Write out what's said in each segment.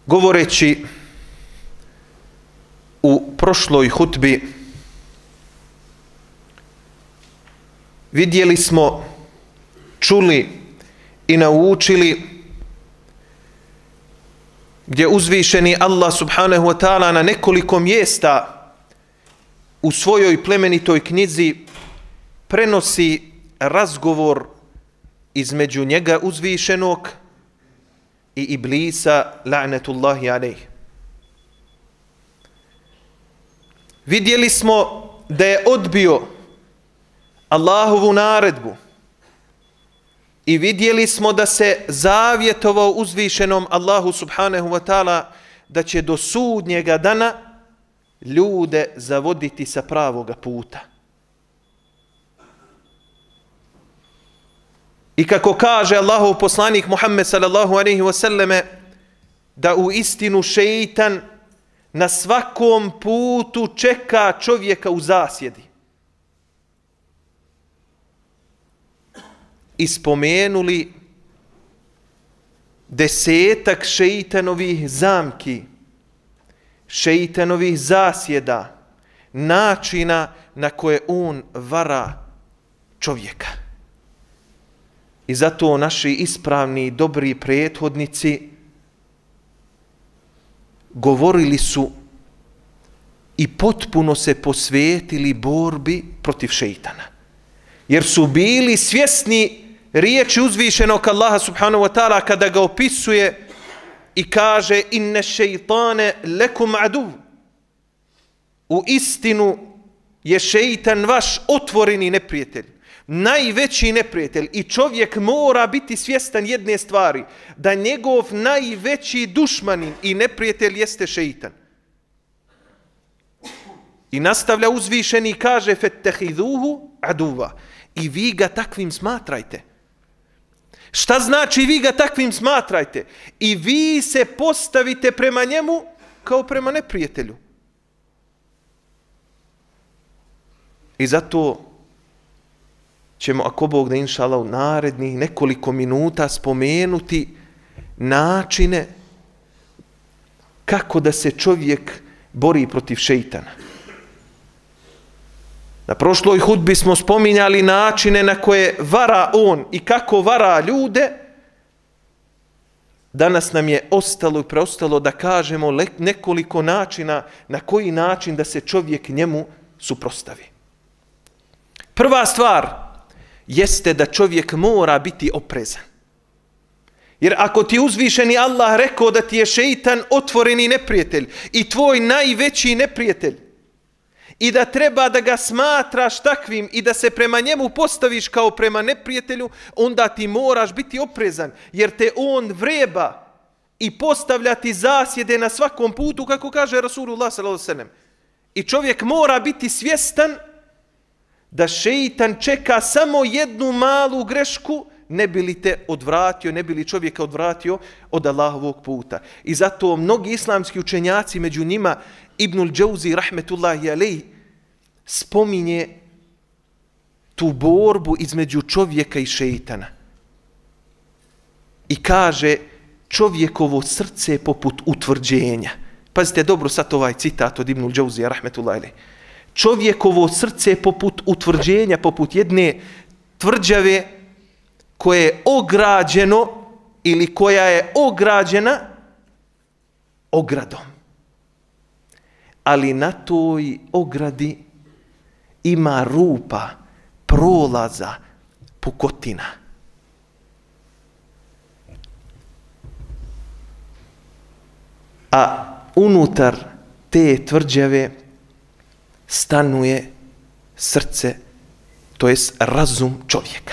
Govoreći u prošloj hutbi, vidjeli smo, čuli i naučili gdje uzvišeni Allah subhanahu wa ta'ala na nekoliko mjesta u svojoj plemenitoj knjizi prenosi razgovor između njega uzvišenog i Iblisa la'netullahi alejh. Vidjeli smo da je odbio Allahovu naredbu i vidjeli smo da se zavjetovao uzvišenom Allahu subhanahu wa ta'ala da će do sudnjega dana ljude zavoditi sa pravoga puta. I kako kaže Allahov poslanik Muhammed sallallahu alejhi ve selleme, da u istinu šeitan na svakom putu čeka čovjeka u zasjedi. I spomenuli 10 šeitanovih zamki, šeitanovih zasjeda, načina na koje on vara čovjeka. I zato naši ispravni, dobri prethodnici govorili su i potpuno se posvetili borbi protiv šeitana. Jer su bili svjesni riječi uzvišenog Allaha subhanahu wa ta'ala kada ga opisuje i kaže inne šeitane lekum aduv. U istinu je šeitan vaš otvoreni neprijatelj, najveći neprijatelj, i čovjek mora biti svjestan jedne stvari, da njegov najveći dušmanin i neprijatelj jeste šeitan. I nastavlja uzvišeni i kaže fettehiduhu aduva. I vi ga takvim smatrajte. Šta znači vi ga takvim smatrajte? I vi se postavite prema njemu kao prema neprijatelju. I zato ćemo, ako Bog da, inša Allah, u narednih nekoliko minuta spomenuti načine kako da se čovjek bori protiv šeitana. Na prošloj hudbi smo spominjali načine na koje vara on i kako vara ljude. Danas nam je ostalo i preostalo da kažemo nekoliko načina na koji način da se čovjek njemu suprotstavi. Prva stvar jeste da čovjek mora biti oprezan. Jer ako ti uzvišeni Allah rekao da ti je šeitan otvoreni neprijatelj i tvoj najveći neprijatelj, i da treba da ga smatraš takvim i da se prema njemu postaviš kao prema neprijatelju, onda ti moraš biti oprezan, jer te on vreba i postavljati zasjede na svakom putu, kako kaže Rasulullah sallallahu alejhi ve sellem. I čovjek mora biti svjestan da šeitan čeka samo jednu malu grešku, ne bi li te odvratio, ne bi li čovjeka odvratio od Allahovog puta. I zato mnogi islamski učenjaci, među njima Ibnul Džauzi rahmetullahi alejhi, spominje tu borbu između čovjeka i šeitana. I kaže, čovjekovo srce je poput utvrđenja. Pazite dobro sad ovaj citat od Ibnul Džauzija rahmetullahi alejhi. Čovjekovo srce je poput utvrđenja, poput jedne tvrđave koje je ograđeno ili koja je ograđena ogradom. Ali na toj ogradi ima rupa, prolaza, pukotina. A unutar te tvrđave stanuje srce, to jest razum čovjeka.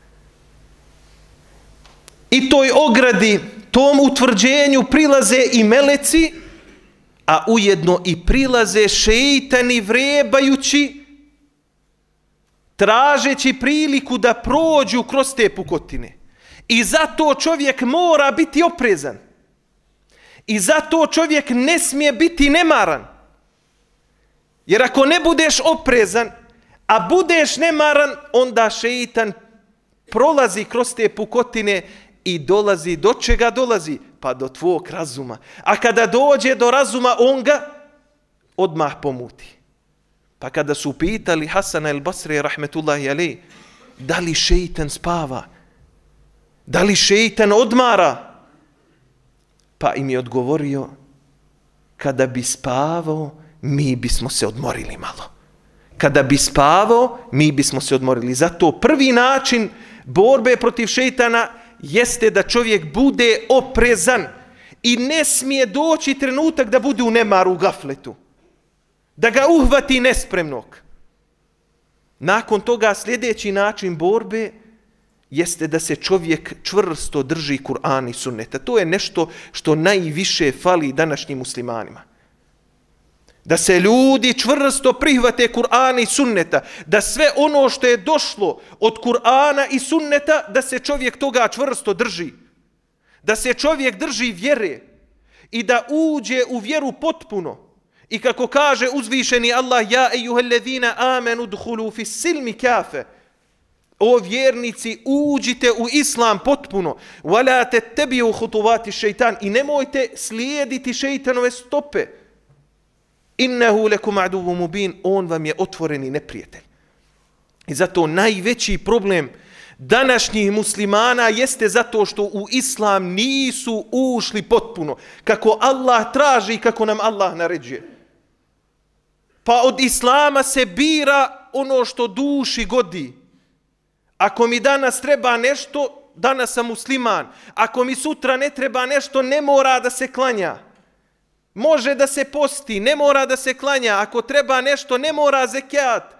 I toj ogradi, tom utvrđenju prilaze i meleci, a ujedno i prilaze šeitani vrebajući, tražeći priliku da prođu kroz te pukotine. I zato čovjek mora biti oprezan. I zato čovjek ne smije biti nemaran. Jer ako ne budeš oprezan, a budeš nemaran, onda šeitan prolazi kroz te pukotine i dolazi do čega dolazi? pa do tvog razuma. A kada dođe do razuma, on ga odmah pomuti. Pa kada su pitali Hasana el Basri, rahmetullahi alejhi, da li šeitan spava? Da li šeitan odmara? Pa im je odgovorio, kada bi spavao, mi bismo se odmorili malo. Kada bi spavao, mi bismo se odmorili. Zato prvi način borbe protiv šeitana jeste da čovjek bude oprezan i ne smije doći trenutak da bude u nemaru, u gafletu. Da ga uhvati nespremnog. Nakon toga sljedeći način borbe jeste da se čovjek čvrsto drži Kur'ana i sunneta. To je nešto što najviše fali današnjim muslimanima. Da se ljudi čvrsto prihvate Kur'ana i sunneta, da sve ono što je došlo od Kur'ana i sunneta, da se čovjek toga čvrsto drži. Da se čovjek drži vjere i da uđe u vjeru potpuno. I kako kaže uzvišeni Allah, ja ejuhellezina amenu dhulu fis silmi kafe. O vjernici, uđite u islam potpuno. Wala tattabi'u khutuvati šejtan. I nemojte slijediti šejtanove stope. Innehu lekum aduwwun mubin. On vam je otvoreni neprijatelj. I zato najveći problem današnjih muslimana jeste zato što u islam nisu ušli potpuno. Kako Allah traži i kako nam Allah naređuje. Pa od islama se bira ono što duši godi. Ako mi danas treba nešto, danas sam musliman. Ako mi sutra ne treba nešto, ne mora da se klanja. Može da se posti, ne mora da se klanja. Ako treba nešto, ne mora zekijat.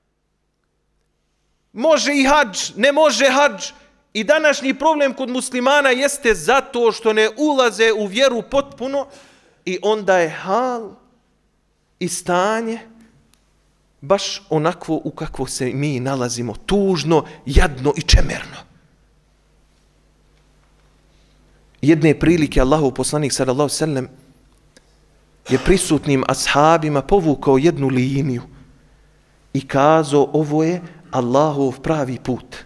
Može i hadž, ne može hadž. I današnji problem kod muslimana jeste zato što ne ulaze u vjeru potpuno i onda je hal i stanje baš onakvo u kakvo se mi nalazimo, tužno, jadno i čemerno. Jedne prilike Allahov poslanik sallallahu alejhi ve sellem je prisutnim ashabima povukao jednu liniju i kazao, ovo je Allahov pravi put.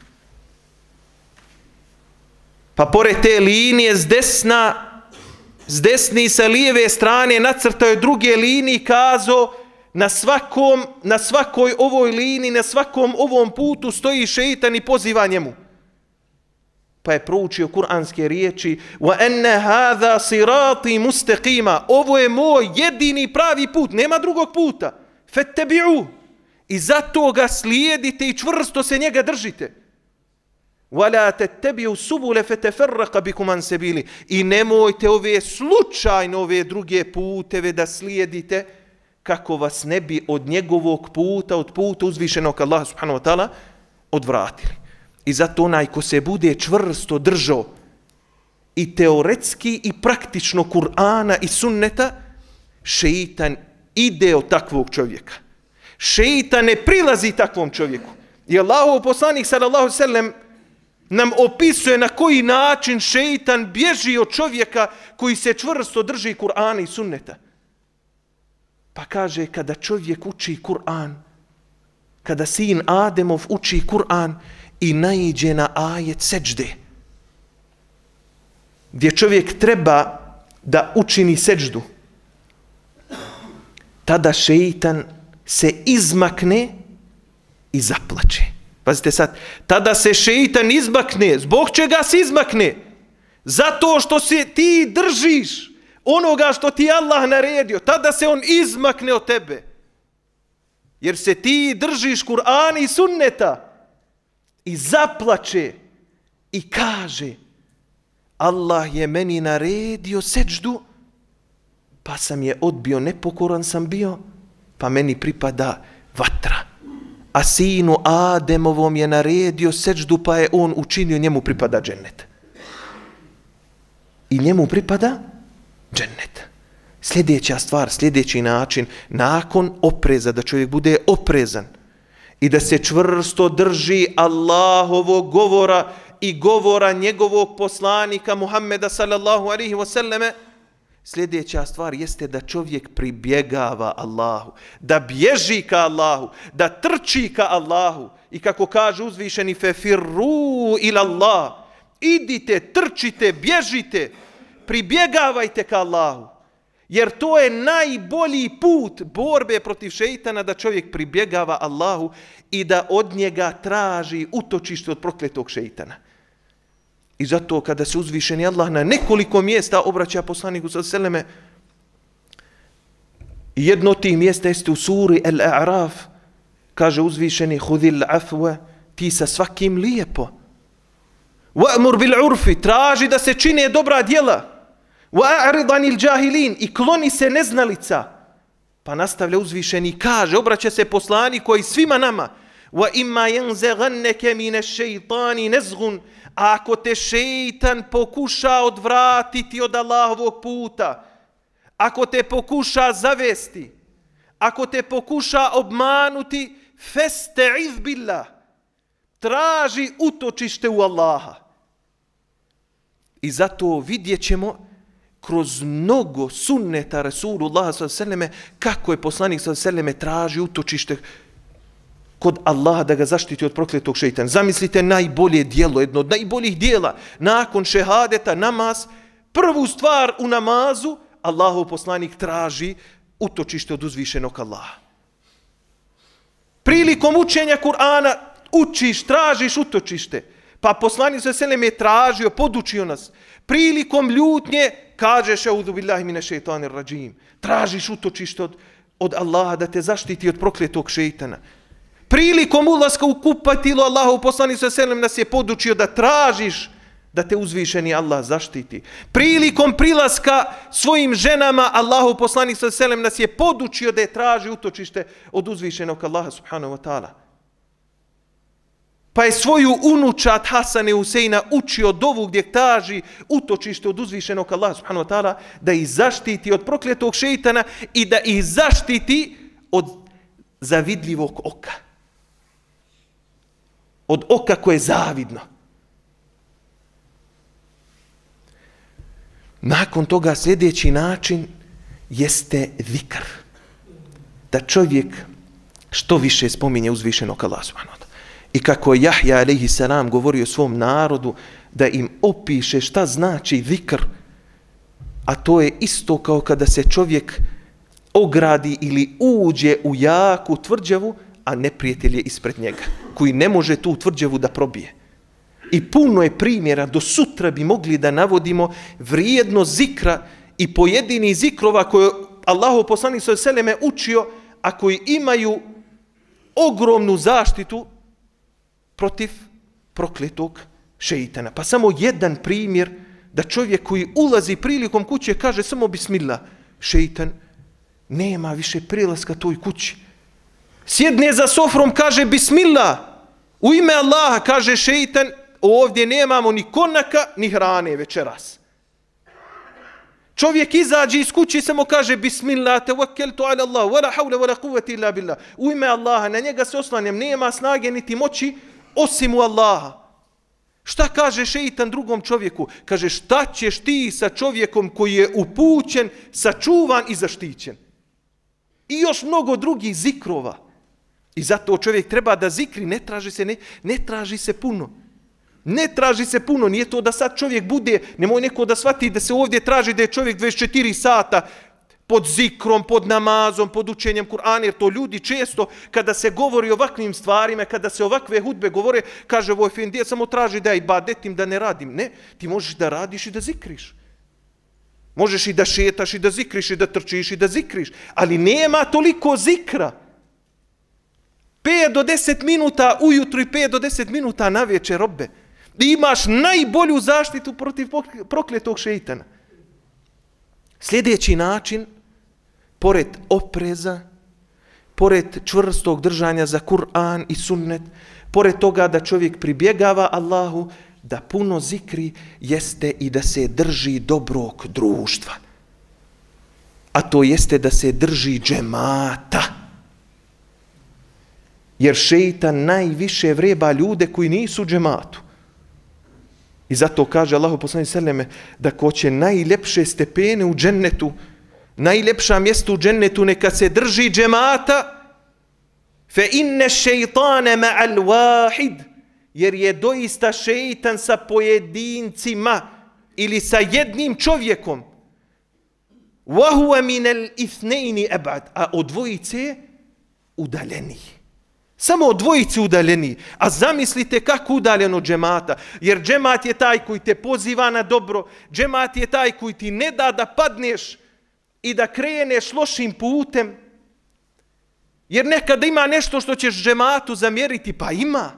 Pa pored te linije s desni sa lijeve strane nacrtao je druge linije i kazao, na svakoj ovoj liniji, na svakom ovom putu stoji šeitan i poziva njemu. Pa je proučio kuranske riječi, wa anna hadha sirati mustaqima. Ovo je moj jedini pravi put, nema drugog puta. Fattabi'u. I zato ga slijedite i čvrsto se njega držite. Wala tattabi'u subula fatafarraqa bikum an sabili. I nemojte ove druge puteve da slijedite kako vas ne bi od njegovog puta, od puta uzvišenog Allaha subhanahu wa ta'ala odvratili. I zato onaj ko se bude čvrsto držao i teoretski i praktično Kur'ana i sunneta, šeitan ide od takvog čovjeka. Šeitan ne prilazi takvom čovjeku. I Allahov poslanik sallallahu alejhi ve sellem nam opisuje na koji način šeitan bježi od čovjeka koji se čvrsto drži Kur'ana i sunneta. Pa kaže, kada čovjek uči Kur'an, kada sin Ademov uči Kur'an i naiđe na ajet seđde, gdje čovjek treba da učini seđdu, tada šeitan se izmakne i zaplače. Pazite sad, tada se šeitan izmakne. Zbog čega se izmakne? Zato što se ti držiš onoga što ti Allah naredio. Tada se on izmakne od tebe. Jer se ti držiš Kur'ana i sunneta. I zaplače i kaže, Allah je meni naredio seđdu, pa sam je odbio, nepokoran sam bio, pa meni pripada vatra. A sinu Ademovom je naredio seđdu, pa je on učinio, njemu pripada džennet. I njemu pripada džennet. Sljedeća stvar, sljedeći način, nakon opreza, da čovjek bude oprezan i da se čvrsto drži Allahovog govora i govora njegovog poslanika Muhammeda sallallahu alaihi wa sallame, sljedeća stvar jeste da čovjek pribjegava Allahu, da bježi ka Allahu, da trči ka Allahu. I kako kaže uzvišeni, fefirru ila Allah, idite, trčite, bježite pribjegavajte ka Allahu. Jer to je najbolji put borbe protiv šeitana, da čovjek pribjegava Allahu i da od njega traži utočište od prokletog šeitana. I zato kada se uzvišeni Allah na nekoliko mjesta obraća poslaniku sallallahu alejhi ve selleme, jedno od tih mjesta jeste u suri Al-A'raf, kaže uzvišeni hudil afwa, ti sa svakim lijepo. Wa'mur bil urfi, traži da se čine dobra djela. Wa'rid anil jahilin, i kloni se neznalica. Pa nastavlja uzvišeni, kaže, obraća se poslaniku i svima nama. Wa imma yanzaghannaka minash shaytani nazghun, ako te šeitan pokuša odvratiti od Allahovog puta, ako te pokuša zavesti, ako te pokuša obmanuti, fasta'iz billah, traži utočište u Allaha. I zato vidjet ćemo kroz mnogo sunneta Rasulullah s.a.v. kako je poslanik s.a.v. traži utočište kod Allaha da ga zaštiti od prokletog šeitana. Zamislite najbolje djelo, jedno od najboljih djela, nakon šehadeta, namaz, prvu stvar u namazu, Allahov poslanik traži utočište od uzvišenog Allaha. Prilikom učenja Kur'ana učiš, tražiš utočište. Pa poslanik s.a.v. je tražio, podučio nas. Prilikom ljutnje kažeš auzu billahi minash šeitanir rajim. Tražiš utočište od Allaha da te zaštiti od prokletog šeitana. Prilikom ulaska u kupatilo Allahov poslanik s.a.v. nas je podučio da tražiš da te uzvišeni Allah zaštiti. Prilikom prilaska svojim ženama Allahov poslanik s.a.v. nas je podučio da je traži utočište od uzvišenog Allaha subhanahu wa ta'ala. Pa je svoju unučat Hasane Huseina učio dovu gdje traži utočište od uzvišenog Allaha subhanahu wa ta'ala da ih zaštiti od prokletog šeitana i da ih zaštiti od zavidljivog oka. Od oka koje je zavidno. Nakon toga sljedeći način jeste zikr. Da čovjek što više spominje uzvišenog Allaha subhanahu wa ta'ala. I kako je Jahja alejhi selam govorio svom narodu da im opiše šta znači zikr, a to je isto kao kada se čovjek ogradi ili uđe u jaku tvrđavu, a neprijatelj je ispred njega, koji ne može tu tvrđavu da probije. I puno je primjera, do sutra bi mogli da navodimo vrijedno zikra i pojedini zikrova koje Allahov poslanik sallallahu alejhi ve sellem učio, a koji imaju ogromnu zaštitu protiv prokletog šeitana. Pa samo jedan primjer da čovjek koji ulazi prilikom kuće kaže samo bismillah, šeitan nema više prilaska toj kući. Sjedne za sofrom, kaže bismillah, u ime Allaha, kaže šeitan, ovdje nemamo ni konaka ni hrane večeras. Čovjek izađe iz kuće i samo kaže bismillah, tawakkaltu ala Allah, wala hawla wala quwwata illa billah. U ime Allaha, na njega se oslanjam, nema snage niti moći osim u Allaha. Šta kaže šeitan drugom čovjeku? Kaže, šta ćeš ti sa čovjekom koji je upućen, sačuvan i zaštićen? I još mnogo drugih zikrova. I zato čovjek treba da zikri, ne traži se puno. Ne traži se puno, nije to da sad čovjek bude, nemoj neko da shvati da se ovdje traži da je čovjek 24 sata pod zikrom, pod namazom, pod učenjem Kur'ana, jer to ljudi često kada se govori o ovakvim stvarima, kada se ovakve hudbe govore, kaže ovo efendija samo traži da ibadetim, da ne radim. Ne, ti možeš da radiš i da zikriš. Možeš i da šetaš i da zikriš i da trčiš i da zikriš, ali nema toliko zikra. 5 do 10 minuta ujutru i 5 do 10 minuta na večer, robe. Imaš najbolju zaštitu protiv prokletog šeitana. Sljedeći način, pored opreza, pored čvrstog držanja za Kur'an i sunnet, pored toga da čovjek pribjegava Allahu, da puno zikri, jeste i da se drži dobrog društva. A to jeste da se drži džemata. Jer šeitan najviše vreba ljude koji nisu u džematu. I zato kaže Allahu poslanik selleme da ko će najljepše stepene u džennetu, najljepša mjesta u džennetu neka se drži džemata, fe inne šeitane ma'al wahid, jer je doista šeitan sa pojedincima ili sa jednim čovjekom, وَهُوَ مِنَ الْإِثْنَيْنِ أَبْعَدْ, a od dvojice udaljeniji. Samo od dvojice udaljeniji. A zamislite kako udaljen od džemata. Jer džemat je taj koji te poziva na dobro. Džemat je taj koji ti ne da padneš i da kreneš lošim putem. Jer nekada ima nešto što ćeš džematu zamjeriti, pa ima.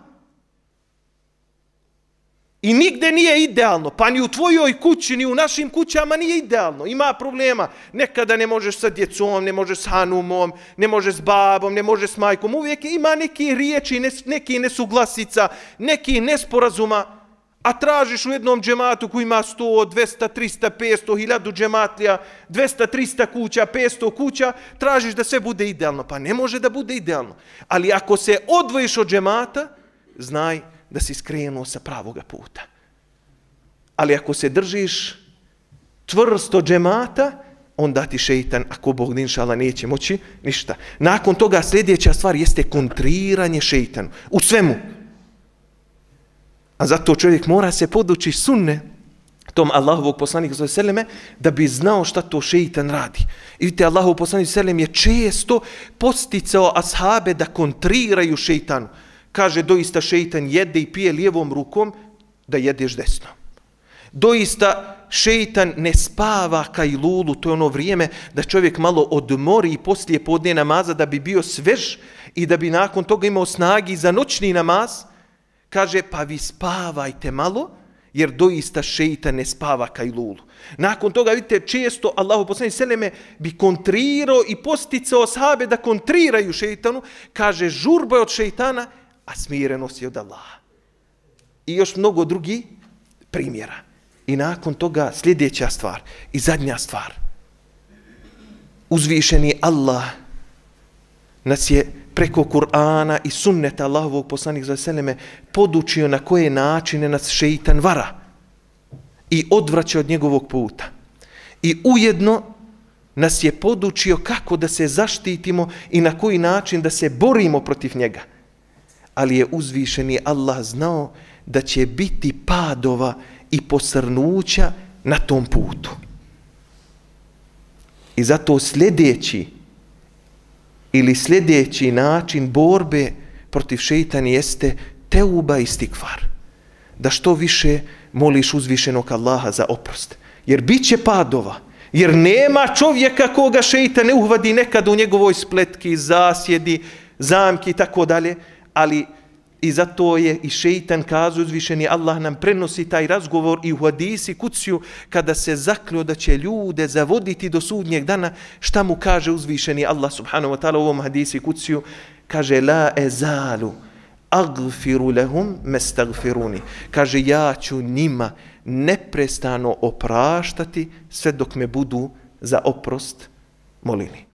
I nigde nije idealno, pa ni u tvojoj kući, ni u našim kućama nije idealno. Ima problema. Nekada ne možeš sa djecom, ne možeš s hanumom, ne možeš s babom, ne možeš s majkom. Uvijek ima neki riječi, neki nesuglasica, neki nesporazuma, a tražiš u jednom džematu koji ima 100, 200, 300, 500, 1000 džematlija, 200, 300 kuća, 500 kuća, tražiš da sve bude idealno. Pa ne može da bude idealno. Ali ako se odvojiš od džemata, znaj da si skrenuo sa pravoga puta. Ali ako se držiš čvrsto džemata, onda ti šeitan, ako Bog inšala, neće moći ništa. Nakon toga sljedeća stvar jeste kontriranje šeitanu. U svemu. A zato čovjek mora se podući sunne tom Allahovog poslanika sallallahu alejhi ve selleme da bi znao šta to šeitan radi. I vidite, Allahov poslanik sallallahu alejhi ve sellem je često posticao ashabe da kontriraju šeitanu. Kaže, doista šeitan jede i pije lijevom rukom, da jedeš desno. Doista šeitan ne spava kajlulu, to je ono vrijeme da čovjek malo odmori i poslije podne namaza da bi bio svež i da bi nakon toga imao snagi za noćni namaz. Kaže, pa vi spavajte malo, jer doista šeitan ne spava kajlulu. Nakon toga, vidite, često Allahu poslanik seleme bi kontrirao i posticao ashabe da kontriraju šeitanu. Kaže, žurba je od šeitana, a smirenost je od Allaha. I još mnogo drugih primjera. I nakon toga sljedeća stvar i zadnja stvar. Uzvišeni Allah nas je preko Kur'ana i sunneta Allahovog poslanika sallallahu alejhi ve selleme podučio na koje načine nas šeitan vara i odvraća od njegovog puta. I ujedno nas je podučio kako da se zaštitimo i na koji način da se borimo protiv njega. Ali je uzvišeni Allah znao da će biti padova i posrnuća na tom putu. I zato sljedeći način borbe protiv šeitana jeste teuba i istikfar. Da što više moliš uzvišenog Allaha za oprost. Jer bit će padova. Jer nema čovjeka koga šeitan ne uhvadi nekad u njegovoj spletki, zasjedi, zamki i tako dalje. Ali i zato je i šeitan kazao, uzvišeni Allah nam prenosi taj razgovor i u hadisi kuciju kada se zakleo da će ljude zavoditi do sudnjeg dana. Šta mu kaže uzvišeni Allah subhanahu wa ta'ala u ovom hadisi kuciju? Kaže, la ezalu agfiru lahum mestagfiruni. Kaže, ja ću njima neprestano opraštati sve dok me budu za oprost molili.